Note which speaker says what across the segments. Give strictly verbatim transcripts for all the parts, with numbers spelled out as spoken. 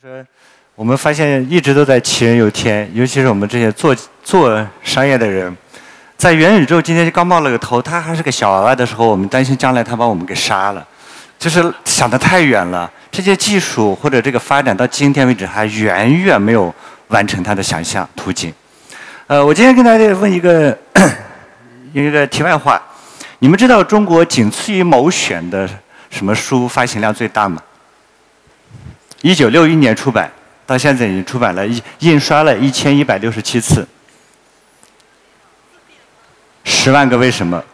Speaker 1: 说，我们发现一直都在杞人忧天，尤其是我们这些做做商业的人，在元宇宙今天刚冒了个头，它还是个小娃娃的时候，我们担心将来它把我们给杀了，就是想得太远了。这些技术或者这个发展到今天为止，还远远没有完成它的想象途径。呃，我今天跟大家问一个一个题外话，你们知道中国仅次于某选的什么书发行量最大吗？一九六一年出版，到现在已经出版了印刷了一千一百六十七次。十万个为什么？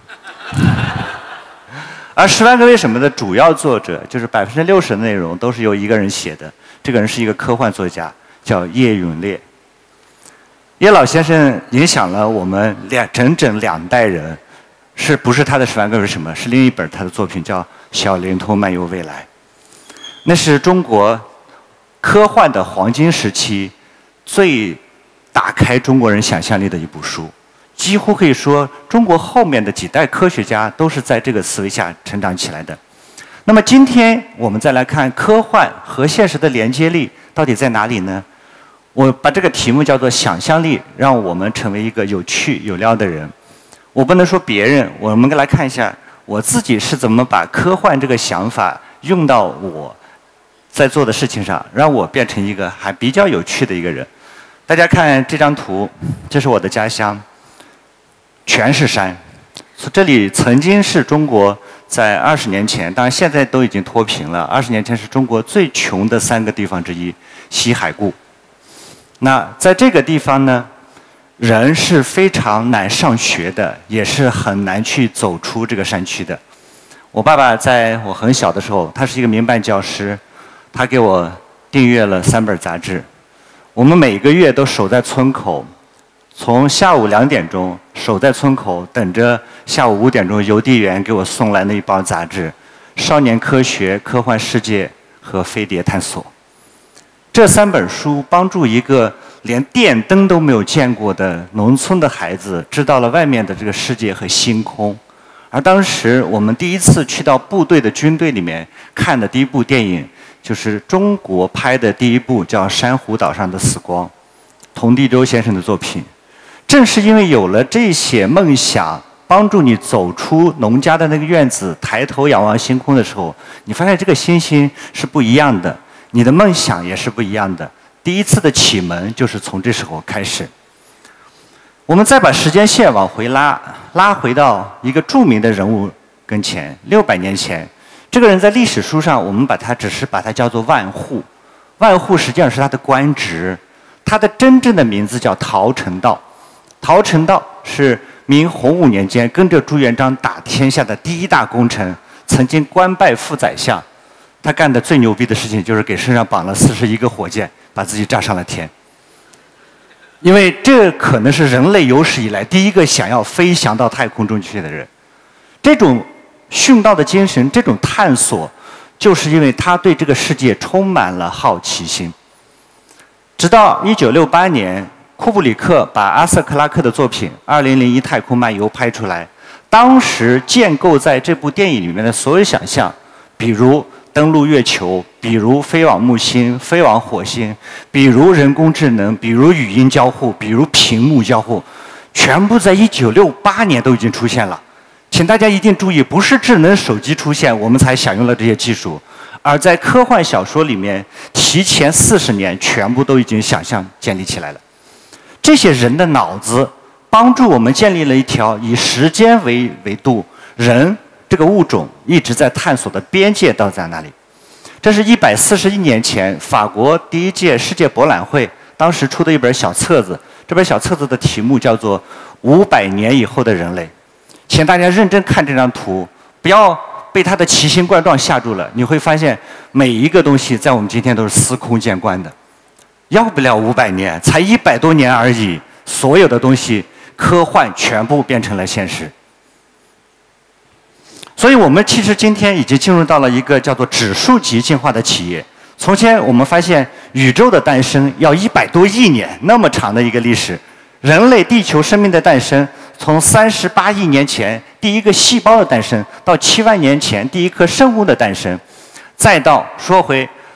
Speaker 1: 而十万个为什么的主要作者，就是百分之六十的内容都是由一个人写的。这个人是一个科幻作家，叫叶永烈。叶老先生影响了我们两整整两代人，是不是他的十万个为什么？是另一本他的作品叫《小灵通漫游未来》。那是中国科幻的黄金时期最打开中国人想象力的一部书，几乎可以说中国后面的几代科学家都是在这个思维下成长起来的。那么今天我们再来看科幻和现实的连接力到底在哪里呢？我把这个题目叫做想象力让我们成为一个有趣有料的人。我不能说别人，我们来看一下我自己是怎么把科幻这个想法用到我在做的事情上，让我变成一个还比较有趣的一个人。大家看这张图，这是我的家乡，全是山。这里曾经是中国在二十年前，当然现在都已经脱贫了。二十年前是中国最穷的三个地方之一，西海固。那在这个地方呢，人是非常难上学的，也是很难去走出这个山区的。我爸爸在我很小的时候，他是一个民办教师。他给我订阅了三本杂志，我们每个月都守在村口，从下午两点钟守在村口，等着下午五点钟邮递员给我送来那一包杂志，《少年科学》《科幻世界》和《飞碟探索》。这三本书帮助一个连电灯都没有见过的农村的孩子，知道了外面的这个世界和星空。而当时我们第一次去到部队的军队里面看的第一部电影，就是中国拍的第一部叫《珊瑚岛上的死光》，童第周先生的作品。正是因为有了这些梦想，帮助你走出农家的那个院子，抬头仰望星空的时候，你发现这个星星是不一样的，你的梦想也是不一样的。第一次的启蒙就是从这时候开始。我们再把时间线往回拉，拉回到一个著名的人物跟前，六百年前。这个人在历史书上，我们把他只是把他叫做万户，万户实际上是他的官职，他的真正的名字叫陶成道。陶成道是明洪武年间跟着朱元璋打天下的第一大功臣，曾经官拜副宰相。他干的最牛逼的事情就是给身上绑了四十一个火箭，把自己炸上了天。因为这可能是人类有史以来第一个想要飞翔到太空中去的人。这种殉道的精神，这种探索，就是因为他对这个世界充满了好奇心。直到一九六八年，库布里克把阿瑟·克拉克的作品《二零零一太空漫游》拍出来，当时建构在这部电影里面的所有想象，比如登陆月球，比如飞往木星、飞往火星，比如人工智能，比如语音交互，比如屏幕交互，全部在一九六八年都已经出现了。请大家一定注意，不是智能手机出现我们才享用了这些技术，而在科幻小说里面提前四十年全部都已经想象建立起来了。这些人的脑子帮助我们建立了一条以时间为维度，人这个物种一直在探索的边界到在哪里。这是一百四十一年前法国第一届世界博览会当时出的一本小册子，这本小册子的题目叫做《五百年以后的人类》。请大家认真看这张图，不要被它的奇形怪状吓住了。你会发现每一个东西在我们今天都是司空见惯的。要不了五百年，才一百多年而已，所有的东西科幻全部变成了现实。所以我们其实今天已经进入到了一个叫做指数级进化的企业。从前我们发现宇宙的诞生要一百多亿年，那么长的一个历史。人类地球生命的诞生，从三十八亿年前第一个细胞的诞生，到七万年前第一颗生物的诞生，再到说回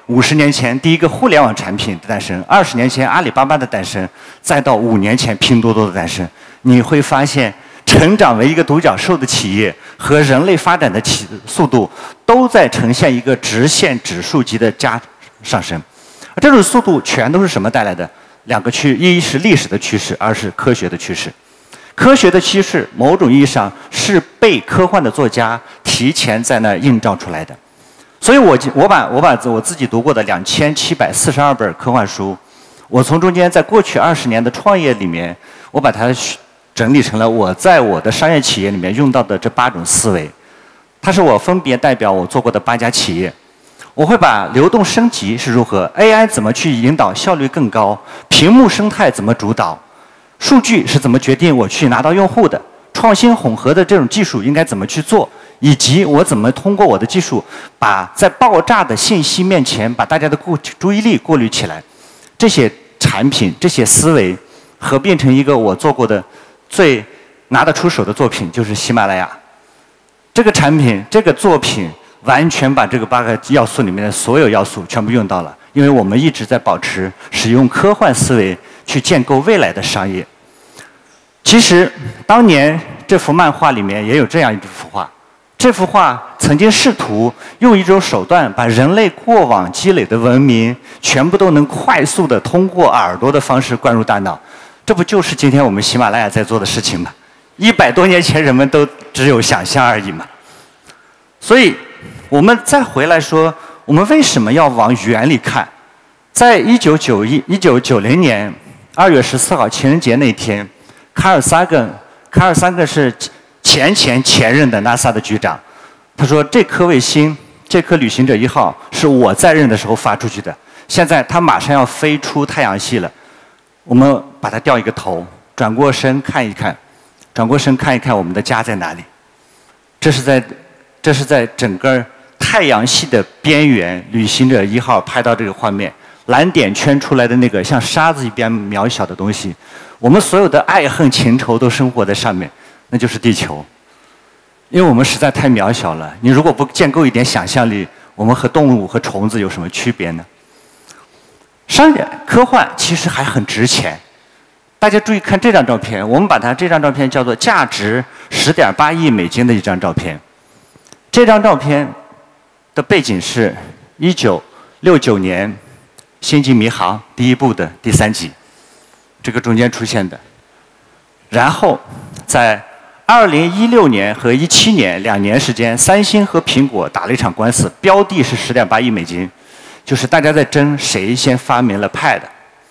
Speaker 1: 五十年前第一个互联网产品的诞生，二十年前阿里巴巴的诞生，再到五年前拼多多的诞生，你会发现，成长为一个独角兽的企业和人类发展的起速度都在呈现一个直线指数级的加上升。而这种速度全都是什么带来的？两个趋，一是历史的趋势，二是科学的趋势。科学的趋势，某种意义上是被科幻的作家提前在那儿映照出来的。所以我我把我把我自己读过的两千七百四十二本科幻书，我从中间在过去二十年的创业里面，我把它整理成了我在我的商业企业里面用到的这八种思维。它是我分别代表我做过的八家企业。我会把流动升级是如何 ，A I 怎么去引导效率更高，屏幕生态怎么主导，数据是怎么决定我去拿到用户的，创新混合的这种技术应该怎么去做。以及我怎么通过我的技术，把在爆炸的信息面前，把大家的顾注意力过滤起来，这些产品、这些思维合并成一个我做过的最拿得出手的作品，就是喜马拉雅。这个产品、这个作品完全把这个八个要素里面的所有要素全部用到了，因为我们一直在保持使用科幻思维去建构未来的商业。其实当年这幅漫画里面也有这样一幅画。这幅画曾经试图用一种手段，把人类过往积累的文明全部都能快速的通过耳朵的方式灌入大脑。这不就是今天我们喜马拉雅在做的事情吗？一百多年前人们都只有想象而已嘛。所以，我们再回来说，我们为什么要往远里看？在一九九一一九九零年二月十四号情人节那天，卡尔萨根，卡尔萨根是前前前任的 NASA 的局长，他说这颗卫星，这颗旅行者一号是我在任的时候发出去的，现在它马上要飞出太阳系了，我们把它掉一个头，转过身看一看，转过身看一看我们的家在哪里。这是在，这是在整个太阳系的边缘，旅行者一号拍到这个画面，蓝点圈出来的那个像沙子一般渺小的东西，我们所有的爱恨情仇都生活在上面。那就是地球，因为我们实在太渺小了。你如果不建构一点想象力，我们和动物和虫子有什么区别呢？商业科幻其实还很值钱。大家注意看这张照片，我们把它这张照片叫做价值十点八亿美金的一张照片。这张照片的背景是一九六九年《星际迷航》第一部的第三集，这个中间出现的。然后在二零一六年和一七年两年时间，三星和苹果打了一场官司，标的是十点八亿美金，就是大家在争谁先发明了 Pad。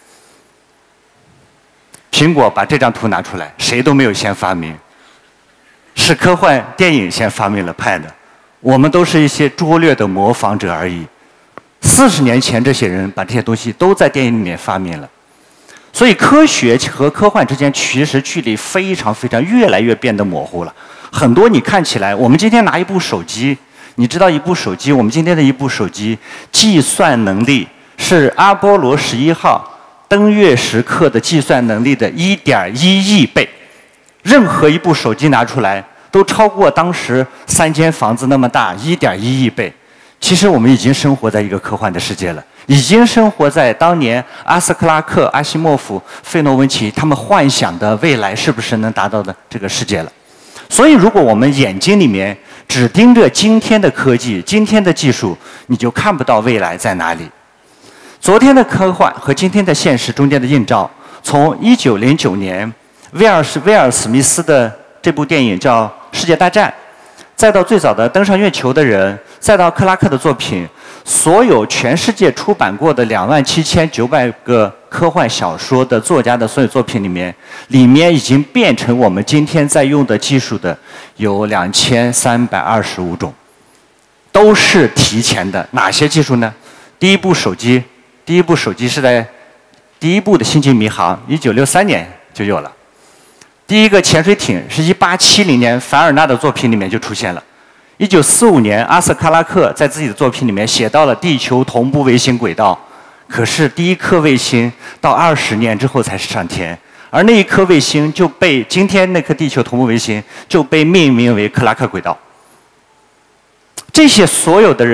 Speaker 1: 苹果把这张图拿出来，谁都没有先发明，是科幻电影先发明了 Pad， 我们都是一些拙劣的模仿者而已。四十年前，这些人把这些东西都在电影里面发明了。所以科学和科幻之间其实距离非常非常越来越变得模糊了。很多你看起来，我们今天拿一部手机，你知道一部手机，我们今天的一部手机计算能力是阿波罗十一号登月时刻的计算能力的一点一亿倍。任何一部手机拿出来，都超过当时三间房子那么大，一点一亿倍。其实我们已经生活在一个科幻的世界了。已经生活在当年阿斯克拉克、阿西莫夫、费诺文奇他们幻想的未来是不是能达到的这个世界了。所以，如果我们眼睛里面只盯着今天的科技、今天的技术，你就看不到未来在哪里。昨天的科幻和今天的现实中间的映照，从一九零九年威尔斯威尔史密斯的这部电影叫《世界大战》，再到最早的登上月球的人，再到克拉克的作品。所有全世界出版过的两万七千九百个科幻小说的作家的所有作品里面，里面已经变成我们今天在用的技术的有两千三百二十五种，都是提前的。哪些技术呢？第一部手机，第一部手机是在第一部的星际迷航，一九六三年就有了。第一个潜水艇是一八七零年凡尔纳的作品里面就出现了。一九四五年，阿瑟·克拉克在自己的作品里面写到了地球同步卫星轨道，可是第一颗卫星到二十年之后才上天，而那一颗卫星就被今天那颗地球同步卫星就被命名为克拉克轨道。这些所有的人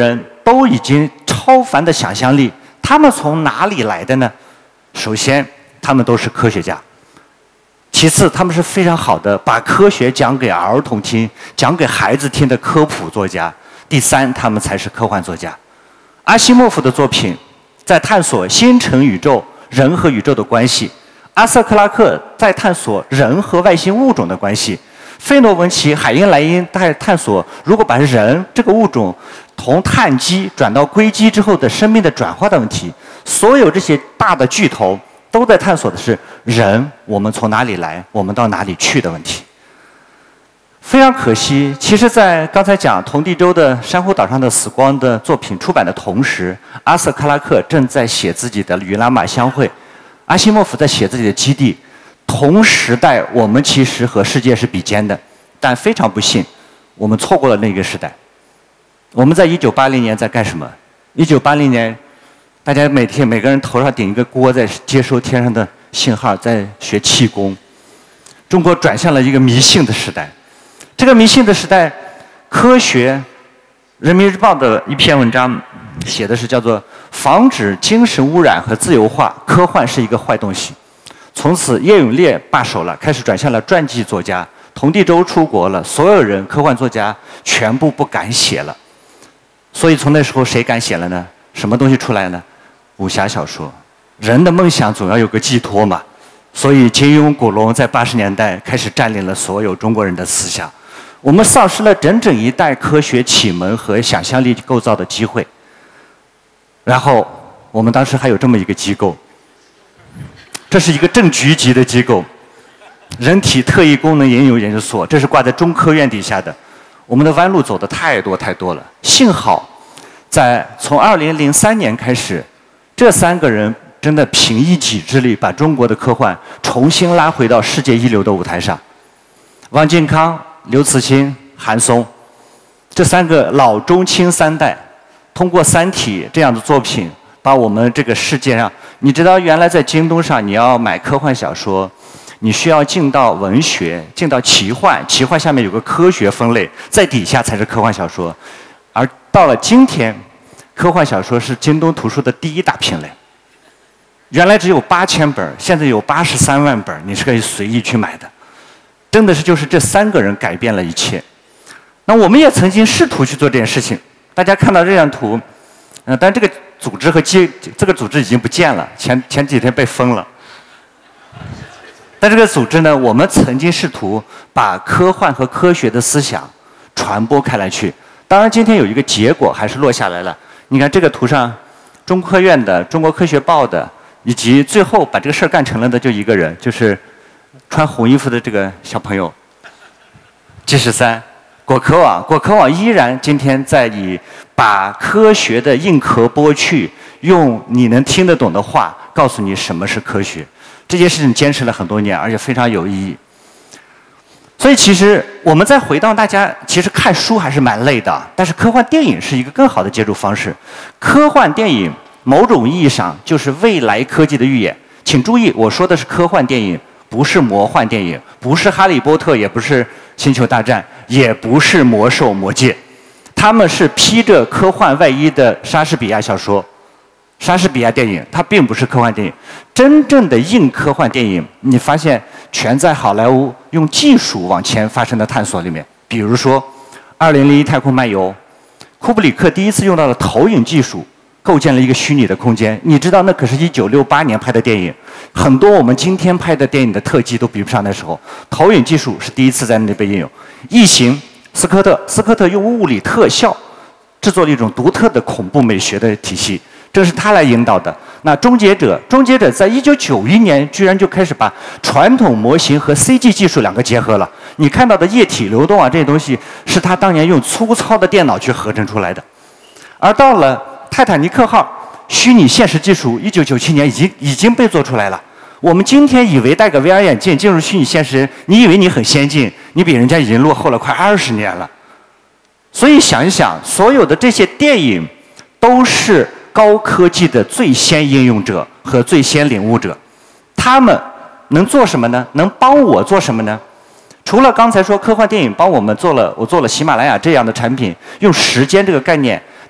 Speaker 1: 都已经超凡的想象力，他们从哪里来的呢？首先，他们都是科学家；其次，他们是非常好的把科学讲给儿童听、讲给孩子听的科普作家；第三，他们才是科幻作家。阿西莫夫的作品在探索星辰宇宙、人和宇宙的关系；阿瑟克拉克在探索人和外星物种的关系；费诺文奇、海因莱因在探索如果把人这个物种从碳基转到硅基之后的生命的转化的问题。所有这些大的巨头都在探索的是人，我们从哪里来，我们到哪里去的问题。非常可惜，其实在刚才讲童地州的珊瑚岛上的死光的作品出版的同时，阿瑟克拉克正在写自己的与拉玛相会，阿西莫夫在写自己的基地。同时代，我们其实和世界是比肩的，但非常不幸，我们错过了那个时代。我们在一九八零年在干什么？一九八零年，大家每天每个人头上顶一个锅，在接收天上的信号，在学气功。中国转向了一个迷信的时代。这个迷信的时代，科学，《人民日报》的一篇文章写的是叫做“防止精神污染和自由化，科幻是一个坏东西”。从此，叶永烈罢手了，开始转向了传记作家。童地州出国了，所有人科幻作家全部不敢写了。所以从那时候谁敢写了呢？什么东西出来呢？武侠小说。人的梦想总要有个寄托嘛。所以金庸、古龙在八十年代开始占领了所有中国人的思想。我们丧失了整整一代科学启蒙和想象力构造的机会。然后我们当时还有这么一个机构，这是一个正局级的机构，人体特异功能研究研究所，这是挂在中科院底下的。我们的弯路走得太多太多了。幸好，在从二零零三年开始，这三个人真的凭一己之力，把中国的科幻重新拉回到世界一流的舞台上。王靖康、刘慈欣、韩松，这三个老中青三代，通过《三体》这样的作品，把我们这个世界上，你知道原来在京东上你要买科幻小说，你需要进到文学，进到奇幻，奇幻下面有个科学分类，在底下才是科幻小说。而到了今天，科幻小说是京东图书的第一大品类。原来只有八千本，现在有八十三万本，你是可以随意去买的。真的是就是这三个人改变了一切。那我们也曾经试图去做这件事情。大家看到这张图，呃，但这个组织和机这个组织已经不见了，前前几天被封了。但这个组织呢，我们曾经试图把科幻和科学的思想传播开来去。当然，今天有一个结果还是落下来了。你看这个图上，中科院的、中国科学报的，以及最后把这个事儿干成了的就一个人，就是穿红衣服的这个小朋友。G 十三，果壳网，果壳网依然今天在以把科学的硬壳剥去，用你能听得懂的话告诉你什么是科学。这件事情坚持了很多年，而且非常有意义。所以其实我们再回到大家，其实看书还是蛮累的，但是科幻电影是一个更好的接触方式。科幻电影某种意义上就是未来科技的预演。请注意，我说的是科幻电影，不是魔幻电影，不是哈利波特，也不是星球大战，也不是魔兽魔戒，他们是披着科幻外衣的莎士比亚小说。莎士比亚电影它并不是科幻电影，真正的硬科幻电影，你发现全在好莱坞用技术往前发生的探索里面。比如说《二零零一太空漫游》，库布里克第一次用到了投影技术，构建了一个虚拟的空间。你知道那可是一九六八年拍的电影，很多我们今天拍的电影的特技都比不上那时候。投影技术是第一次在那里被应用。异形，斯科特，斯科特用物理特效制作了一种独特的恐怖美学的体系。这是他来引导的。那终结者，终结者在一九九一年居然就开始把传统模型和 C G 技术两个结合了。你看到的液体流动啊，这些东西是他当年用粗糙的电脑去合成出来的。而到了泰坦尼克号，虚拟现实技术一九九七年已经已经被做出来了。我们今天以为戴个 V R 眼镜进入虚拟现实，你以为你很先进，你比人家已经落后了快二十年了。所以想一想，所有的这些电影都是高科技的最先应用者和最先领悟者，他们能做什么呢？能帮我做什么呢？除了刚才说科幻电影帮我们做了，我做了喜马拉雅这样的产品，用时间这个概念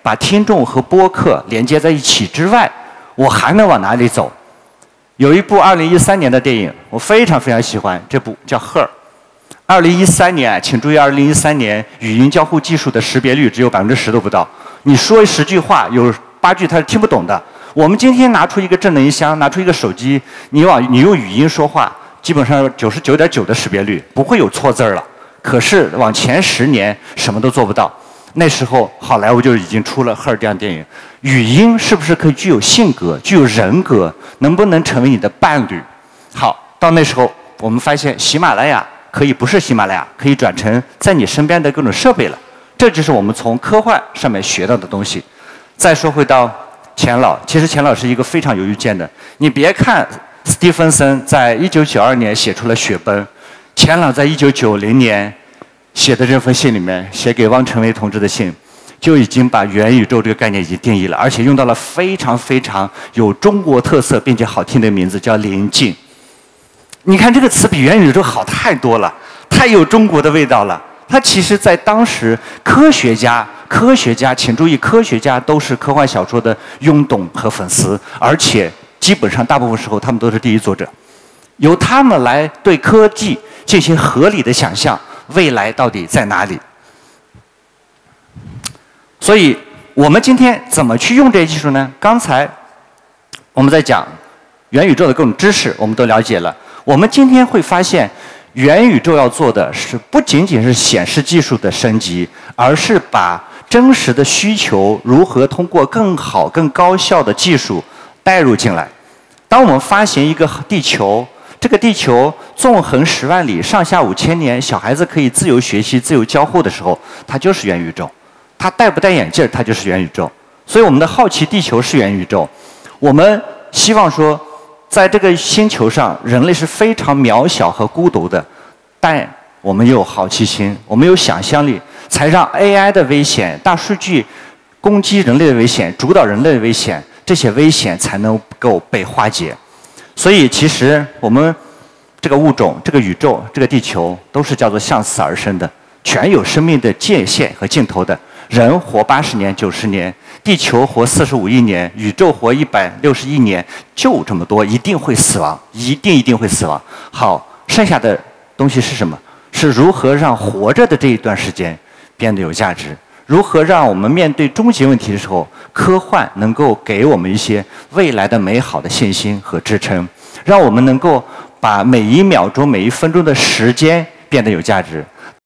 Speaker 1: 把听众和播客连接在一起之外，我还能往哪里走？有一部二零一三年的电影，我非常非常喜欢，这部叫《Her》。二零一三年，请注意，二零一三年语音交互技术的识别率只有百分之十都不到。你说十句话，有八句他是听不懂的。我们今天拿出一个智能音箱，拿出一个手机，你往你用语音说话，基本上九十九点九的识别率，不会有错字儿了。可是往前十年什么都做不到。那时候好莱坞就已经出了《Her》这样的电影。语音是不是可以具有性格、具有人格？能不能成为你的伴侣？好，到那时候我们发现喜马拉雅可以不是喜马拉雅，可以转成在你身边的各种设备了。这就是我们从科幻上面学到的东西。再说回到钱老，其实钱老是一个非常有预见的。你别看斯蒂芬森在一九九二年写出了《雪崩》，钱老在一九九零年写的这封信里面，写给汪成伟同志的信，就已经把元宇宙这个概念已经定义了，而且用到了非常非常有中国特色并且好听的名字，叫临近。你看这个词比元宇宙好太多了，太有中国的味道了。它其实在当时，科学家、科学家，请注意，科学家都是科幻小说的拥趸和粉丝，而且基本上大部分时候他们都是第一作者，由他们来对科技进行合理的想象，未来到底在哪里？所以，我们今天怎么去用这些技术呢？刚才我们在讲元宇宙的各种知识，我们都了解了。我们今天会发现，元宇宙要做的是不仅仅是显示技术的升级，而是把真实的需求如何通过更好、更高效的技术带入进来。当我们发现一个地球，这个地球纵横十万里，上下五千年，小孩子可以自由学习、自由交互的时候，它就是元宇宙。它戴不戴眼镜，它就是元宇宙。所以我们的好奇地球是元宇宙。我们希望说，在这个星球上，人类是非常渺小和孤独的，但我们有好奇心，我们有想象力，才让 A I 的危险、大数据攻击人类的危险、主导人类的危险，这些危险才能够被化解。所以，其实我们这个物种、这个宇宙、这个地球，都是叫做向死而生的，全有生命的界限和尽头的。人活八十年、九十年，地球活四十五亿年，宇宙活一百六十亿年，就这么多，一定会死亡，一定一定会死亡。好，剩下的东西是什么？是如何让活着的这一段时间变得有价值？如何让我们面对终极问题的时候，科幻能够给我们一些未来的美好的信心和支撑，让我们能够把每一秒钟、每一分钟的时间变得有价值。